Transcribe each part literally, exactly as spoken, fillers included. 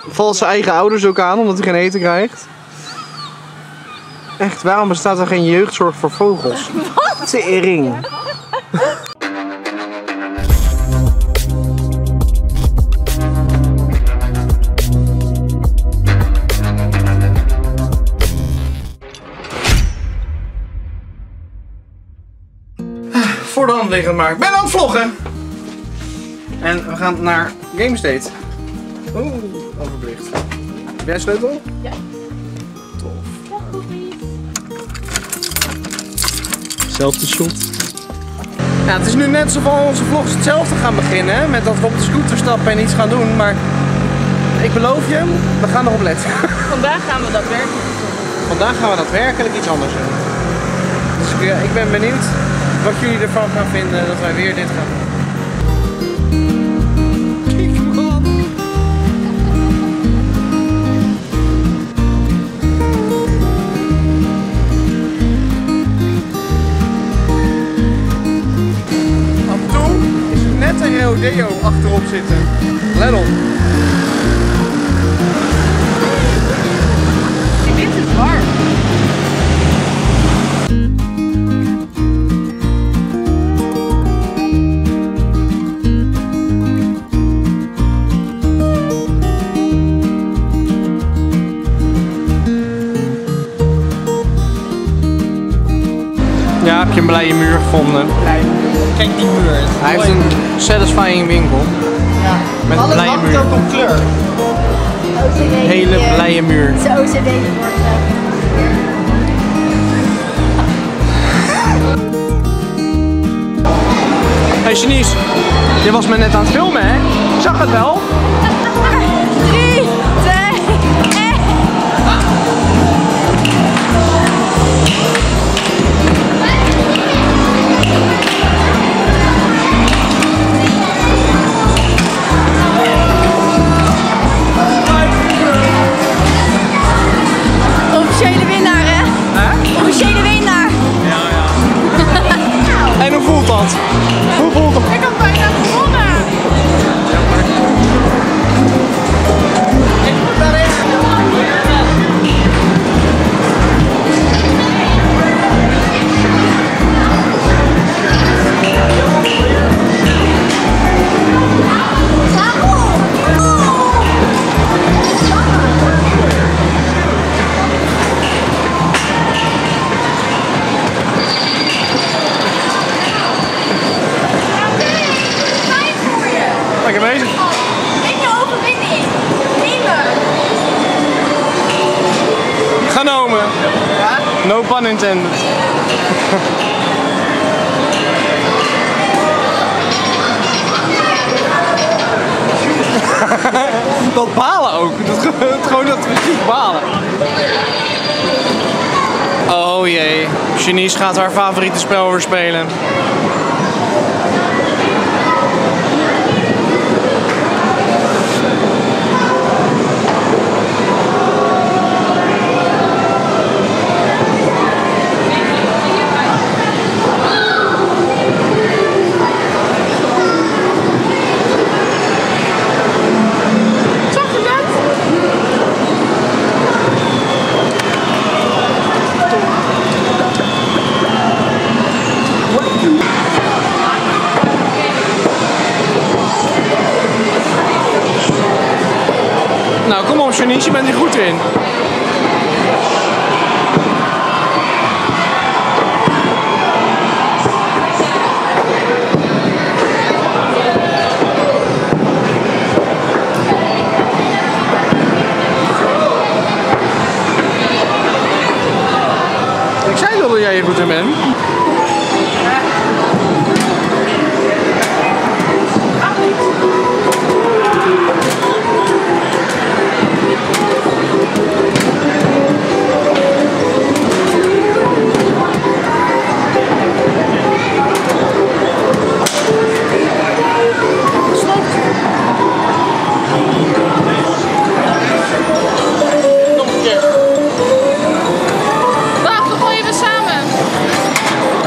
valt zijn eigen ouders ook aan omdat hij geen eten krijgt. Echt, waarom bestaat er geen jeugdzorg voor vogels? Wat? Tering. Voor de hand liggend maar. Ik ben aan het vloggen! En we gaan naar GameState. Oeh, overbelicht. Heb jij een sleutel? Ja. Tof. Ja, goed. Zelfde shot. Ja, het is nu net zo van onze vlogs hetzelfde gaan beginnen. Met dat we op de scooter stappen en iets gaan doen. Maar ik beloof je, we gaan erop letten. Vandaag gaan we daadwerkelijk. Vandaag gaan we daadwerkelijk iets anders doen. Dus ik, ik ben benieuwd wat jullie ervan gaan vinden dat wij weer dit gaan doen. Kijk man! Af en toe is er net een rodeo achterop zitten. Let op! Ik vind het warm. Ja, heb je een blije muur gevonden? Kijk die muur. Hij heeft een satisfying winkel. Ja. Met een Alles blije hangt muur. ook op kleur. Een hele blije muur. Zijn O C D-bord. Hey Janice, je was me net aan het filmen hè? Ik zag het wel. drie, twee, één. Officiële winnaar hè? Hè? Officiële winnaar. Ja, ja. En hoe voelt dat? Hoe voelt het? Ik had bijna gewonnen. Ik moet daarin. Lekker bezig. Neem je overwinning. Nemen. Genomen. No pun intended. Dat balen ook. Dat, gewoon dat fysiek balen. Oh jee. Janice gaat haar favoriete spel weer spelen. Nou, kom op Janice, je bent hier goed in. Ik zei al dat jij hier goed in bent. Wacht, we gooien we samen.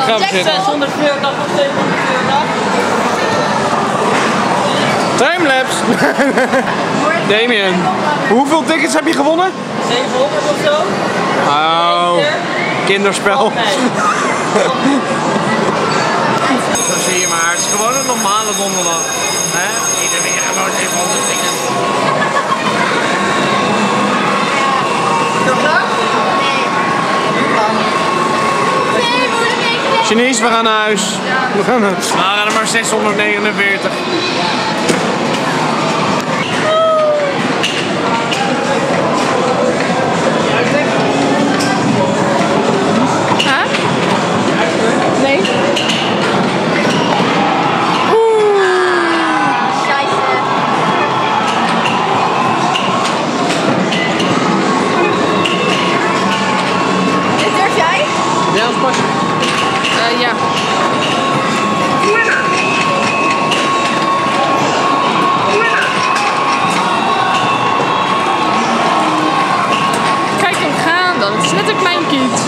gaan we zitten. zeshonderdveertig of zevenhonderdveertig. Timelapse. Damien, hoeveel tickets heb je gewonnen? zevenhonderd of zo. Oh, kinderspel. Nee. Zo zie je maar, het is gewoon een normale donderdag. Hè? Iedereen gewoon zevenhonderd tickets. Chinees, we gaan naar huis. We gaan naar huis. We gaan er maar zeshonderdnegenenveertig. Huh? Nee. Durf jij? Ja, dat past. Uh, ja. Kijk hem gaan dan. Het is net een klein kind.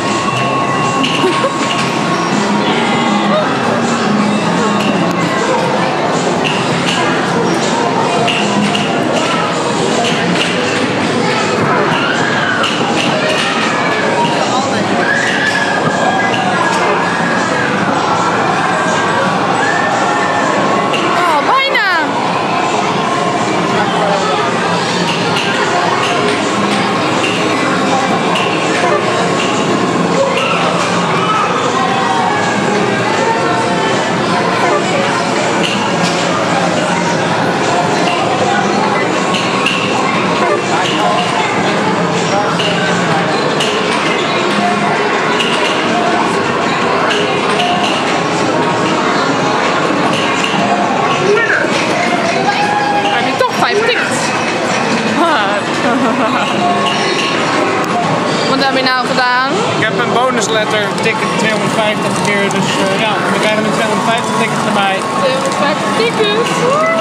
Wat heb je nou gedaan? Ik heb een bonusletter ticket tweehonderdvijftig keer, dus uh, ja, we krijgen nu tweehonderdvijftig tickets erbij. tweehonderdvijftig tickets.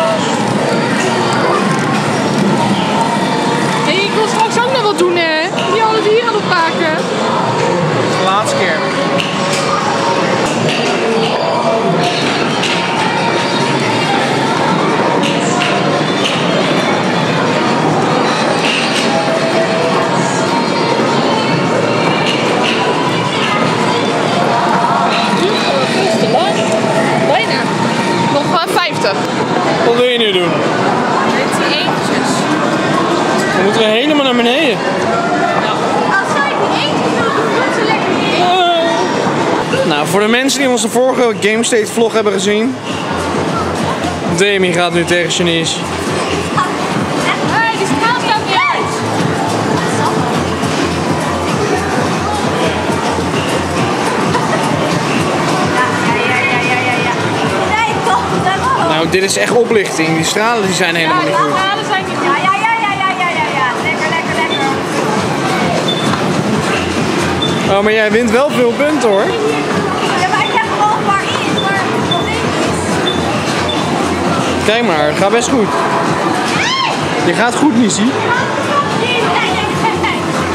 Hey, ik wil straks ook nog wat doen, hè? Die alles hier aan het maken. De laatste keer. Bijna. Nog vijftig. Wat wil je nu doen? Dit zijn eentjes. We moeten helemaal naar beneden. Als zij die eentjes wil doen, doet ze lekker niet. Nou, voor de mensen die onze vorige Game State vlog hebben gezien. Demi gaat nu tegen Chinees. Hé, die straal staat niet uit. Nou, dit is echt oplichting. Die stralen die zijn helemaal niet goed. stralen zijn niet goed. Ja, ja, ja, ja, ja, ja, ja, ja. Lekker, lekker, lekker. Oh, maar jij wint wel veel punten hoor. Ja, maar ik heb gewoon maar in, maar het probleem is... Kijk maar, het gaat best goed. Je gaat goed, Nissie. Nee, nee, nee, nee.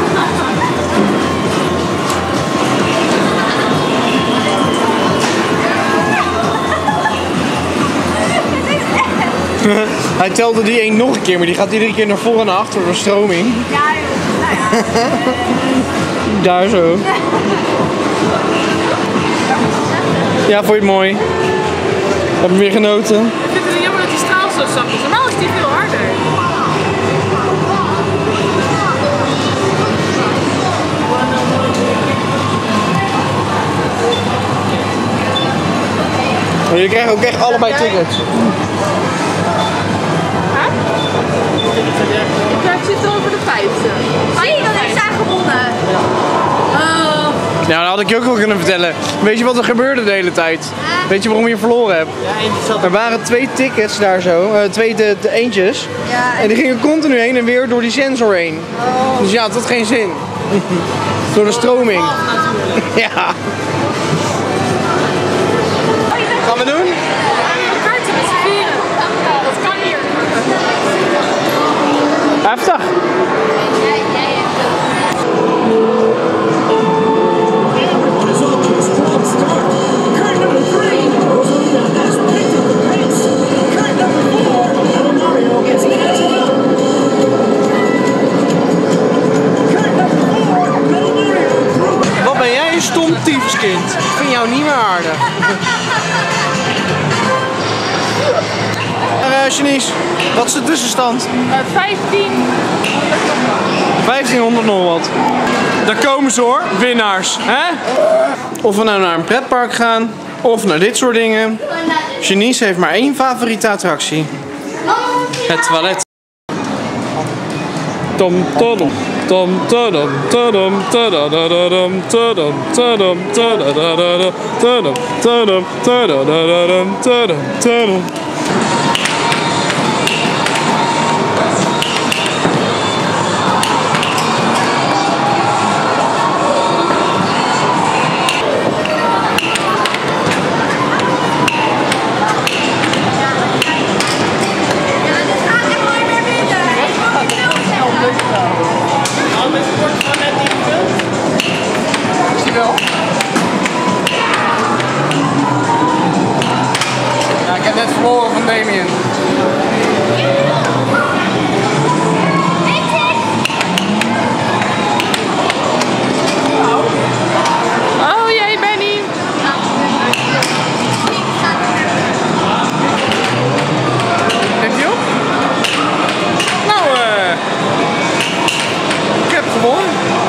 Hij telde die één nog een keer, maar die gaat iedere keer naar voren en naar achter door de stroming. Ja, joh. Nou ja. Daar zo. Ja, vond je het mooi? Heb je weer genoten? Ik vind het jammer dat die straal zo zacht is. Normaal is die veel harder. Maar jullie krijgen ook echt allebei tickets. Ik zit er over de vijfde. Zie je dat ik daar gewonnen? Oh. Nou, dat had ik je ook wel kunnen vertellen. Weet je wat er gebeurde de hele tijd? Weet je waarom je verloren hebt? Er waren twee tickets daar zo, uh, twee de, de eentjes. Ja, En die gingen continu heen en weer door die sensor heen. Oh. Dus ja, het had geen zin. Door de stroming. Ja. Gaan we doen? Kaarten met z'n vieren. Dat kan hier. Heftig. Results, strong start. Wat is de tussenstand? Uh, vijftien. vijftienhonderd nog wat. Daar komen ze hoor, winnaars. Hè? Of we nou naar een pretpark gaan, of naar dit soort dingen. Janice heeft maar één favoriete attractie. Het toilet. Tom todom, tom todom, todom, todododom, todom, todom, todododom, todom, todom, todododom, todom, todom. Ja, ik heb net verloren van Damien. Oh, jij Benny. Heb je op? Nou, eh. ik heb gewonnen.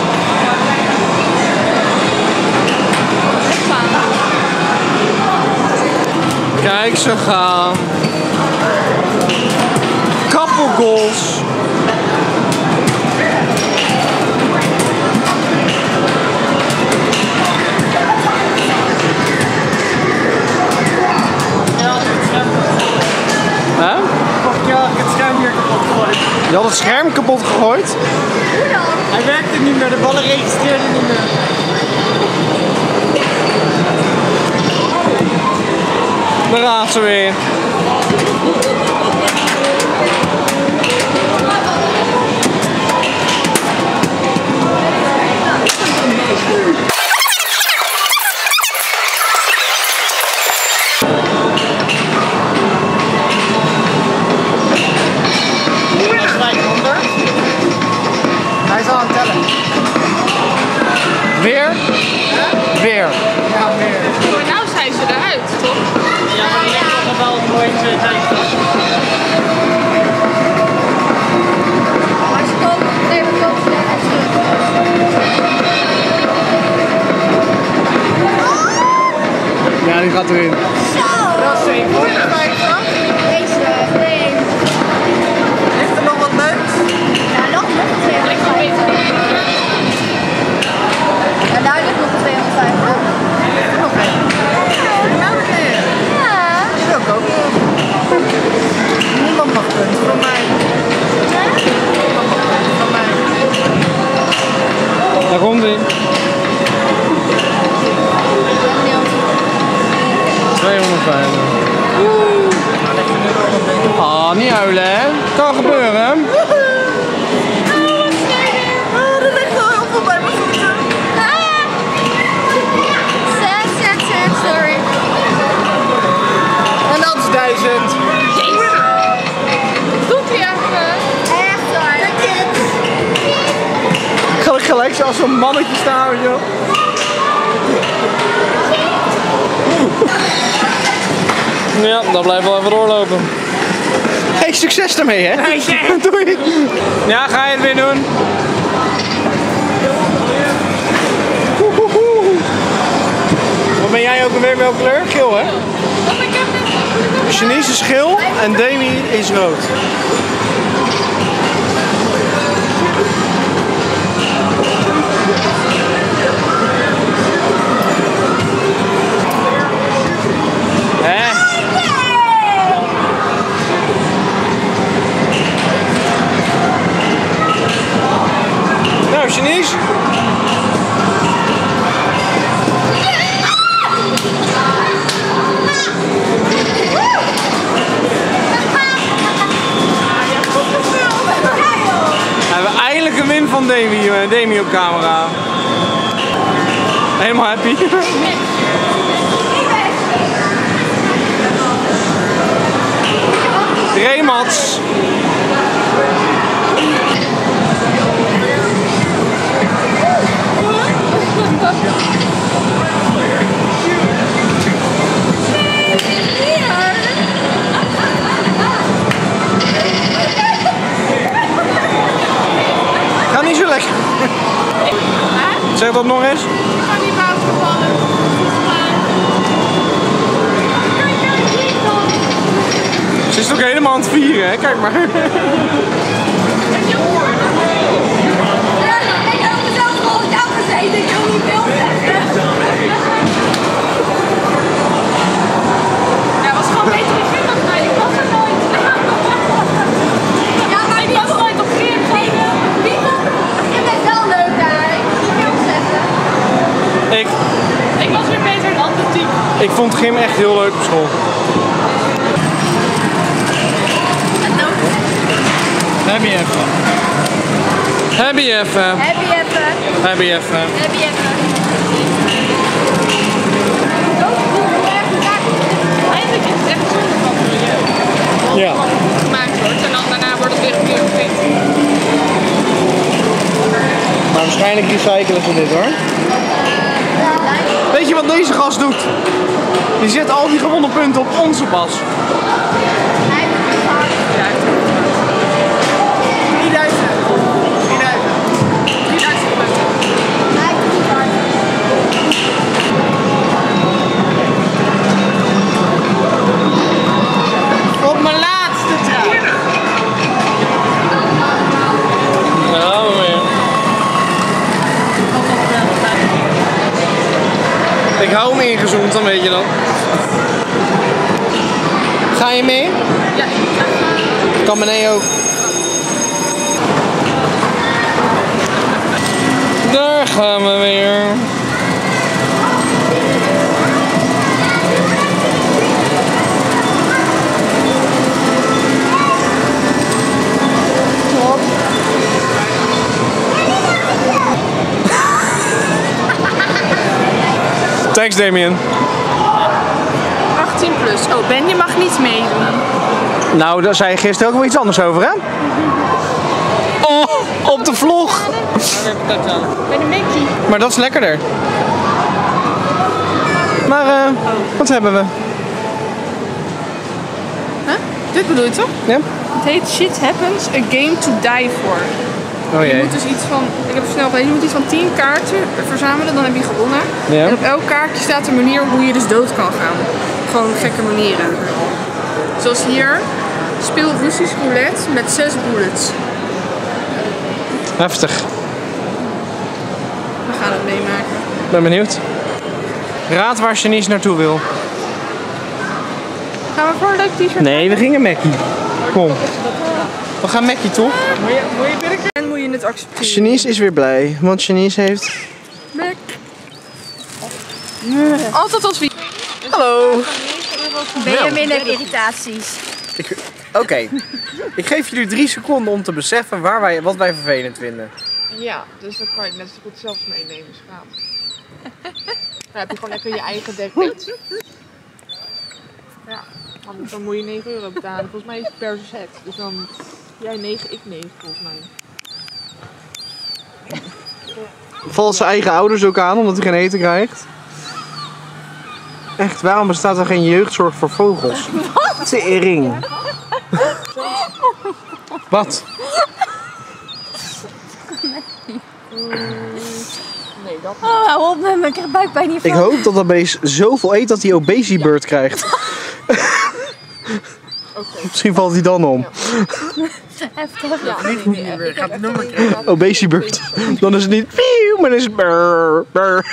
Kijk ze gaan. Kappelgoals. Huh? Ja, ik heb het scherm hier kapot gegooid. Je had het scherm kapot gegooid? Hij werkte niet meer, de ballen registreerden niet meer. Daar gaat ze weer. Hij is al aan het tellen. Weer? Weer. Ja, meer. Maar nou zijn ze eruit, toch? Ja, maar die heeft nog wel een mooi twee tijdjes. Maar ze komen, nee, we komen weer echt terug. Ja, die gaat erin. Zo! Dat is zevenhonderdvijftig. Deze, nee. Ligt er nog wat leuks? Ja, nog nog een tweehonderdvijftig. Ja, daar ligt nog een tweehonderdvijftig. Nog één. Nou, nee. Ja. Die wil ik ook nog. Niemand mag punten van mij. Niemand mag punten van mij. Daar komt hij. tweehonderdvijftig. Ah, niet huilen hè. Kan gebeuren. Oh, er ligt wel heel veel bij mijn voeten. Sad, sad, sad story. En dat is duizend. Doet hij even? Echt hoor. De kids. Ga ik gelijk zo als zo'n mannetje staan, weet je wel. Ja, dan blijven we even doorlopen. Hey, succes daarmee hè? Doei. Ja, ga je het weer doen? Wat ben jij ook alweer welke kleur? Geel hè? Janice is geel en Demi is rood. Hè? Nou, Janice. Hebben we eindelijk een win van Demi, uh, Demi op camera. Helemaal happy. Remats. Zeg dat nog eens. Ik kan niet basketballen. Kijk, kijk, hier dan. Ze is ook helemaal aan het vieren, hè? Kijk maar. Ja, ik heb mezelf gewoon jou gezeten. Ik wil niet veel zeggen. Ja, was gewoon beter in gym dan mij. Ik was er nooit. Ja, maar Ik die was nooit op gym. Die vond je bent wel leuk daar. Ik wil niet veel zeggen. Ik, Ik was weer beter in atletiek. ik vond gym echt heel leuk op school. Heb je even. Heb je even. Heb je even? Heb je even. Heb je even? Eigenlijk is het echt zonde van het milieu. Ja. Als het gemaakt wordt en dan daarna wordt het weer opnieuw gepikt. Maar waarschijnlijk recyclen ze dit hoor. Weet je wat deze gast doet? Die zet al die gewonnen punten op onze bas. drieduizend. drieduizend. drieduizend punten. Op mijn laatste trui. Nou weer. Ik hou hem ingezoomd, dan weet je dat. Ga je mee? Ja, ik Kan beneden ook. Daar gaan we weer. Thanks, Damien. achttien plus. Oh, Ben, je mag niet meedoen. Nou, daar zei je gisteren ook wel iets anders over, hè? Oh, op de vlog. Bij de Mickey. Maar dat is lekkerder. Maar, eh, wat hebben we? Huh? Dit bedoel je toch? Ja? Het heet Shit Happens, a game to die for. Oh Je jee. moet dus iets van, ik heb het snel gelezen, je moet iets van tien kaarten verzamelen, dan heb je gewonnen. Ja. En op elk kaartje staat een manier hoe je dus dood kan gaan. Gewoon gekke manieren. Zoals hier, speel Russisch roulette met zes bullets. Heftig. We gaan het meemaken. Ben benieuwd. Raad waar Janice naartoe wil. Gaan we voor een leuk t-shirt? Nee, we gingen Mackie. Kom. We gaan Mackie toch? En moet je het accepteren. Janice is weer blij, want Janice heeft... Mac. Altijd als wie. Hallo. Ben je minder irritaties? Oké. Ik geef jullie drie seconden om te beseffen waar wij, wat wij vervelend vinden. Ja, dus dan kan je net zo goed zelf meenemen, schaam. Dan heb je gewoon lekker je eigen dekbed. Ja, dan, dan moet je negen euro betalen. Volgens mij is het per set. Dus dan jij negen, ik negen volgens mij. Valt zijn eigen ouders ook aan omdat hij geen eten krijgt? Echt, waarom bestaat er geen jeugdzorg voor vogels? Wat? Tering. Wat? Nee, dat Oh, hou op met me, ik krijg buikpijn hiervan. Ik hoop dat dat beest zoveel eet dat hij obesiebird krijgt. Misschien valt hij dan om. Heftig. ja, nee, nee, nee, Ik ga het nummer krijgen. Obesiebird. Dan is het niet pieuw, maar dan is het brrr, brrr.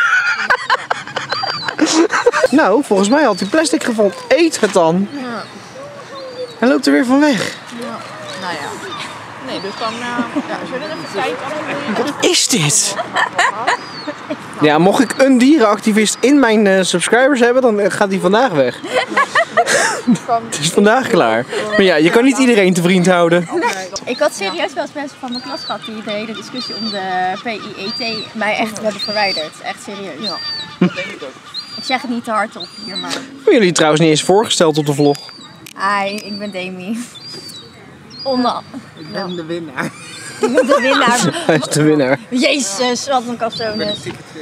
Nou, volgens mij had hij plastic gevonden. Eet het dan. Hij loopt er weer van weg. Nou ja. Nee, dus dan... Uh, ja, zullen we even kijken? Wat is dit? Ja, mocht ik een dierenactivist in mijn uh, subscribers hebben, dan gaat hij vandaag weg. Het is vandaag klaar. Maar ja, je kan niet iedereen te vriend houden. Ik had serieus wel eens mensen van mijn klas gehad die de hele discussie om de P I E T mij echt hebben verwijderd. Echt serieus. Ja, Dat denk ik ook. ik zeg het niet te hard op hier, maar... Hebben jullie trouwens niet eens voorgesteld op de vlog? Hi, ik ben Demi. Onder... Ik ben de winnaar. Ik ben de winnaar. Hij is de winnaar. Jezus, wat een capsones.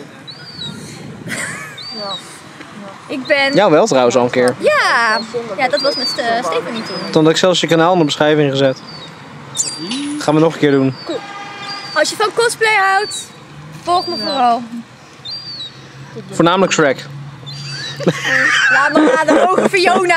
Ik ben... Jou wel trouwens al een keer. Ja, ja, dat was met uh, Stephanie toen. Toen had ik zelfs je kanaal in de beschrijving gezet. Gaan we nog een keer doen. Als je van cosplay houdt, Volg me vooral. Voornamelijk Shrek. Laat me aan de ogen Fiona.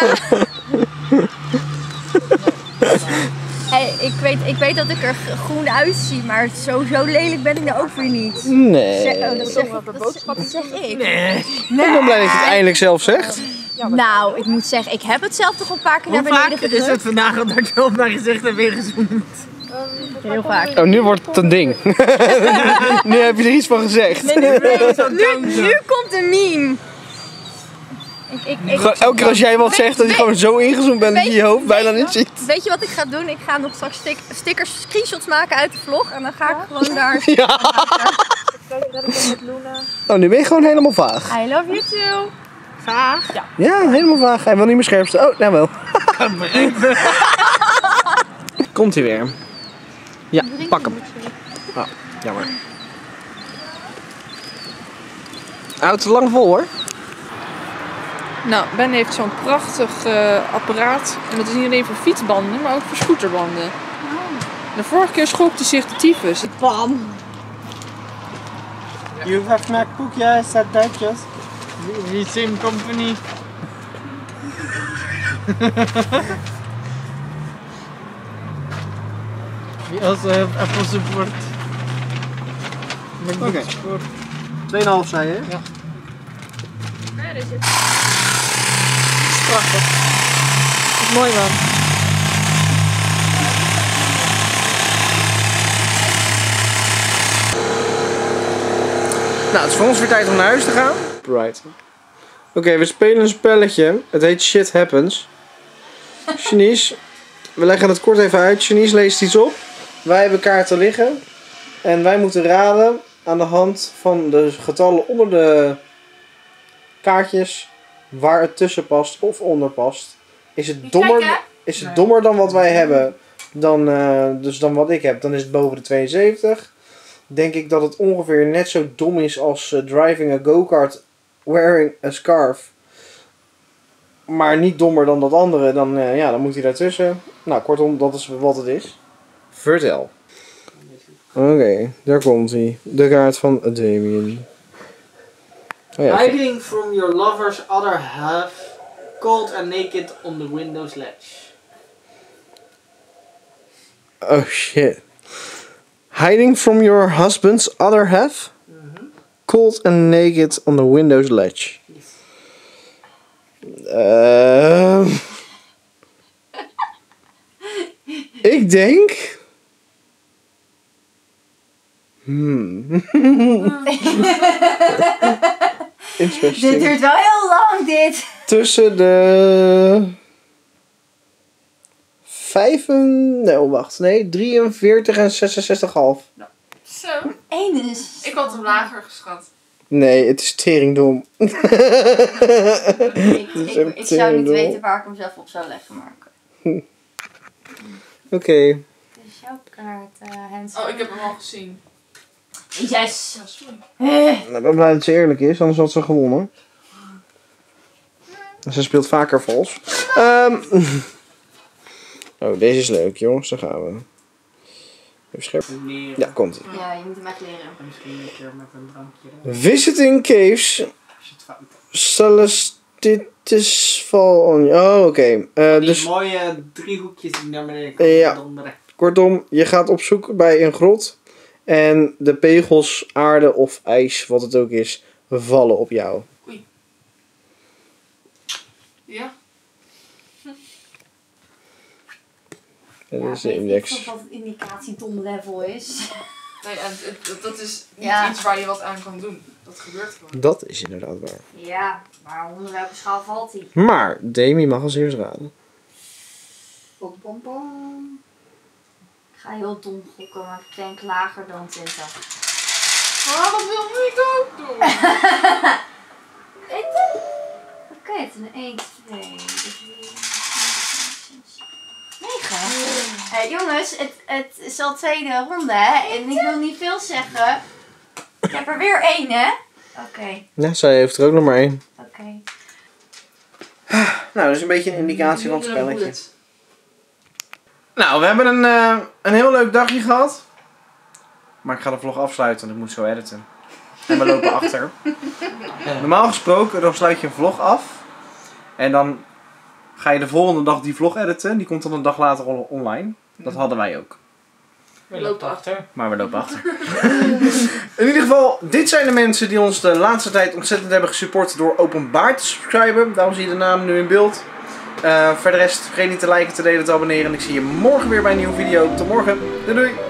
Hey, ik, weet, ik weet dat ik er groen uitzie, maar zo, zo lelijk ben ik er ook weer niet. Nee. Zeg, oh, dat, zeg, dat, dat zeg ik. Nee. Ik ben blij dat je het eindelijk zelf zegt. Nou, ik moet zeggen, ik heb het zelf toch een paar keer naar beneden gedrukt. is het vandaag dat je op mijn gezicht hebt weer gezoomd? Heel vaak. Oh, nu wordt het een ding. Nu heb je er iets van gezegd. Nee, nee, nee. Nu, nu komt een meme. Ik, ik, ik, Gewoon elke keer als jij wat zegt, dat je gewoon zo ingezoomd bent dat je je hoofd bijna niet ziet. Weet je wat ik ga doen? Ik ga nog straks stik stickers, screenshots maken uit de vlog en dan ga ik gewoon daar... Ja. Oh, nu ben je gewoon helemaal vaag. I love you too. Vaag? Ja. Ja, helemaal vaag. Hij wil niet meer scherpste. Oh, nou wel. Komt hij weer. Ja, pak hem. Oh, jammer. Houdt het lang vol hoor. Nou, Ben heeft zo'n prachtig uh, apparaat. En dat is niet alleen voor fietsbanden, maar ook voor scooterbanden. Oh. De vorige keer schopte hij zich de tyfus. Bam. You have MacBook, yeah, I said that just. We, we same company. We also have Apple support. Oké. Okay. twee komma vijf zei je? Ja. Daar is het. Dat is prachtig. Dat is mooi man. Nou, het is voor ons weer tijd om naar huis te gaan. Right. Oké, okay, we spelen een spelletje. Het heet Shit Happens. Janice, we leggen het kort even uit. Janice leest iets op. Wij hebben kaarten liggen. En wij moeten raden aan de hand van de getallen onder de kaartjes waar het tussen past of onder past. Is het dommer, is het dommer dan wat wij hebben? Dan, uh, dus dan wat ik heb, dan is het boven de tweeënzeventig. Denk ik dat het ongeveer net zo dom is als uh, driving a go-kart wearing a scarf. Maar niet dommer dan dat andere, dan, uh, ja, dan moet hij daartussen. Nou, kortom, dat is wat het is. Vertel. Oké, okay, daar komt hij. De kaart van Damien. Oh ja, Hiding from your lover's other half, cold and naked on the window's ledge. Oh shit. Hiding from your husband's other half? Mm-hmm. Cold and naked on the window's ledge. Yes. Uh, ik denk... Hmm. Interesting. Dit duurt wel heel lang, dit. Tussen de... Vijf en... Nee, oh, wacht. Nee, drieënveertig en zesenzestig komma vijf. Zo. Eén is... Ik had hem lager geschat. Nee, het is teringdom. Ik, ik, ik zou niet weten waar ik hem zelf op zou leggen, maar... Oké. Okay. Dit is jouw kaart, uh, Hans. Oh, ik heb hem al gezien. Yes. Ja, sorry. Ik ben blij dat ze eerlijk is, anders had ze gewonnen. Ze speelt vaker vals. Um, oh, deze is leuk, jongens. Daar gaan we. Even scherp. Ja, komt ie. Ja, je moet hem echt leren. Misschien een keer met een drankje. Visiting caves. Als je het fout hebt. Solstice fall on. Oh, oké. Okay. Uh, Die dus, mooie driehoekjes die naar beneden komen. Ja. Donderen. kortom, je gaat op zoek bij een grot. En de pegels, aarde of ijs, wat het ook is, vallen op jou. Oei. Ja. En Ja, dat is de weet index. ik wat het indicatieton level is. Nee, en het- het- dat is niet Ja. iets waar je wat aan kan doen. Dat gebeurt gewoon. Dat is inderdaad waar. Ja, maar onder welke schaal valt hij? Maar, Demi mag als eerst raden. Pom pom pom. Ik ga heel dom gokken, maar ik denk lager dan twintig. Ah, dat wil ik ook doen. Weet je? Oké, het is een één, twee, drie, vier, negen. Hey, jongens, het, het is al tweede ronde, hè? En ik wil niet veel zeggen. Ik heb er weer één, hè? Oké, okay, Ja, zij heeft er ook nog maar één. oké. Okay. Nou, dat is een beetje een indicatie van het spelletje. Nou, we hebben een, uh, een heel leuk dagje gehad. Maar ik ga de vlog afsluiten, want ik moet zo editen. En we lopen achter. Normaal gesproken, dan sluit je een vlog af. En dan ga je de volgende dag die vlog editen. Die komt dan een dag later online. Dat hadden wij ook. We lopen achter. Maar we lopen achter. In ieder geval, dit zijn de mensen die ons de laatste tijd ontzettend hebben gesupport door openbaar te subscriben. Daarom zie je de naam nu in beeld. Uh, voor de rest, vergeet niet te liken, te delen, te abonneren. En ik zie je morgen weer bij een nieuwe video. Tot morgen. Doei doei.